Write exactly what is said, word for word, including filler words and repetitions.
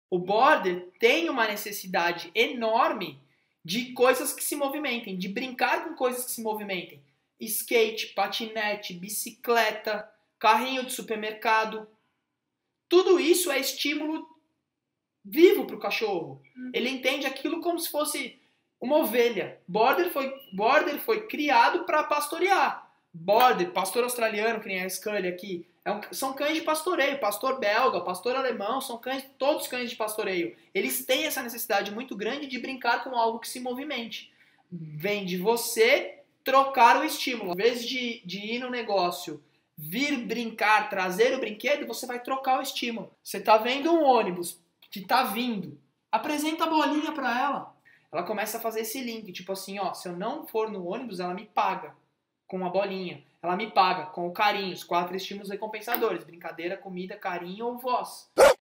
O border tem uma necessidade enorme de coisas que se movimentem, de brincar com coisas que se movimentem. Skate, patinete, bicicleta, carrinho de supermercado. Tudo isso é estímulo vivo para o cachorro. Ele entende aquilo como se fosse uma ovelha. Border foi, border foi criado para pastorear. Border, pastor australiano, que nem a Scully aqui, é um, são cães de pastoreio. Pastor belga, pastor alemão, são cães, todos cães de pastoreio. Eles têm essa necessidade muito grande de brincar com algo que se movimente. Vem de você trocar o estímulo. Em vez de, de ir no negócio, vir brincar, trazer o brinquedo, você vai trocar o estímulo. Você está vendo um ônibus que está vindo. Apresenta a bolinha para ela. Ela começa a fazer esse link, tipo assim, ó, se eu não for no ônibus, ela me paga com a bolinha. Ela me paga com o carinho, os quatro estímulos recompensadores: brincadeira, comida, carinho ou voz.